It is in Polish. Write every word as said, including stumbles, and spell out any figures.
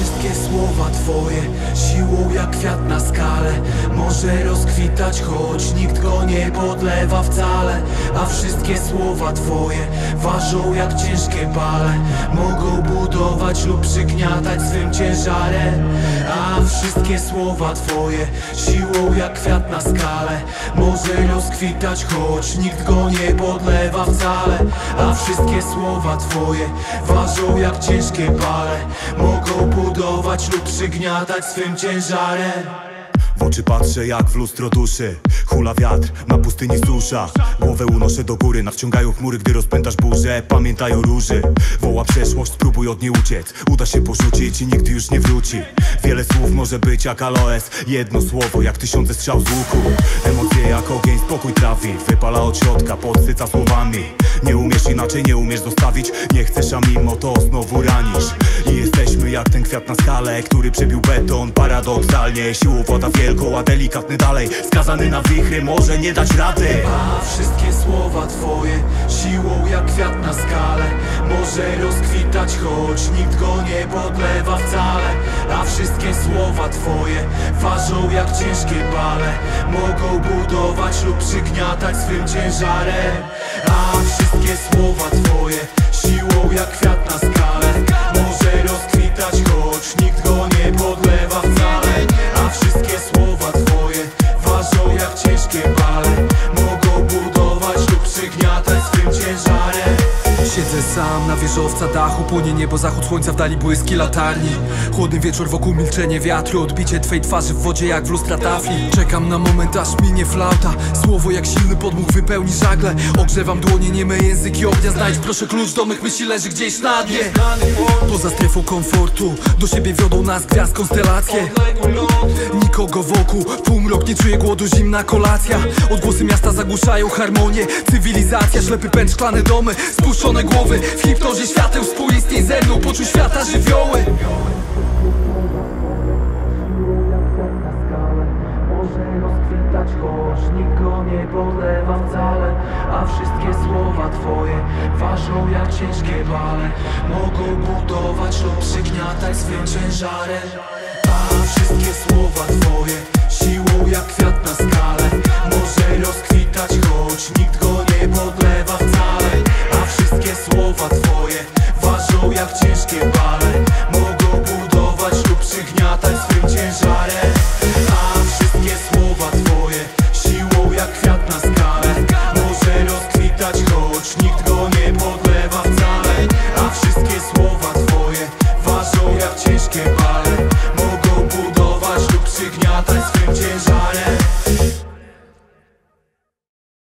wszystkie słowa Twoje siłą jak kwiat na skale może rozkwitać, choć nikt go nie podlewa wcale. A wszystkie słowa Twoje ważą jak ciężkie bale, mogą budować lub przygniatać swym ciężarem. A wszystkie słowa Twoje siłą jak kwiat na skale może rozkwitać, choć nikt go nie podlewa wcale. A wszystkie słowa Twoje ważą jak ciężkie bale, mogą budować lub przygniatać swym ciężarem. W oczy patrzę jak w lustro duszy, hula wiatr na pustyni susza. Głowę unoszę do góry, nadciągają chmury, gdy rozpętasz burzę. Pamiętaj o róży, woła przeszłość, spróbuj od niej uciec. Uda się porzucić i nigdy już nie wróci. Wiele słów może być jak aloes, jedno słowo jak tysiące strzał z łuku. Emocje jak ogień, spokój trafi, wypala od środka, podsyca słowami. Nie umiesz inaczej, nie umiesz zostawić, nie chcesz, a mimo to znowu ranisz. I jesteśmy jak ten kwiat na skale, który przebił beton paradoksalnie. Siłą włada wielką, a delikatny dalej, skazany na wichry, może nie dać rady. A wszystkie słowa Twoje siłą jak kwiat na skale może rozkwitać, choć nikt go nie podlewa wcale. A wszystkie słowa Twoje ważą jak ciężkie bale, mogą budować lub przygniatać swym ciężarem. A wszystkie słowa Twoje siłą jak kwiat na skale może rozkwitać, choć nikt go nie podlewa wcale. A wszystkie słowa Twoje ważą jak ciężkie bale, mogą budować lub przygniatać swym ciężarem. Siedzę sam na wieżowca dachu, płonie niebo, zachód słońca, w dali błyski latarni. Chłodny wieczór, wokół milczenie wiatru, odbicie Twej twarzy w wodzie jak w lustra tafli. Czekam na moment, aż minie flauta, słowo jak silny podmuch wypełni żagle. Ogrzewam dłonie, nieme języki ognia, znajdź proszę klucz do mych myśli, leży gdzieś na dnie. Poza strefą komfortu, do siebie wiodą nas gwiazd konstelacje. Nikogo wokół, półmrok, nie czuję głodu, zimna kolacja. Odgłosy miasta zagłuszają harmonię, cywilizacja, ślepy pęd, szklane domy, spuszczone głowy. W hipnozie świateł współistniej ze mną, poczuj świata żywioły. Może rozkwitać, choć nikt go nie podlewa wcale. A wszystkie słowa Twoje ważą jak ciężkie bale, mogą budować lub przygniatać swym ciężarem. A wszystkie słowa Twoje siłą jak kwiat na skale może rozkwitać, choć nikt go nie podlewa wcale. A wszystkie słowa Twoje ważą jak ciężkie bale, mogą budować lub przygniatać swym ciężarem. A wszystkie słowa Twoje siłą jak kwiat na skale może rozkwitać, choć nikt go nie podlewa wcale. A wszystkie słowa Twoje ważą jak ciężkie bale,